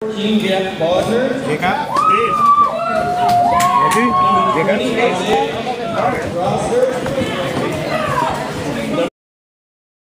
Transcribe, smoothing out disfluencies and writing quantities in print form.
ทีมเบียร์บอลนะโอเคครับเดี๋ยวพี่เดี๋ยวครับ roster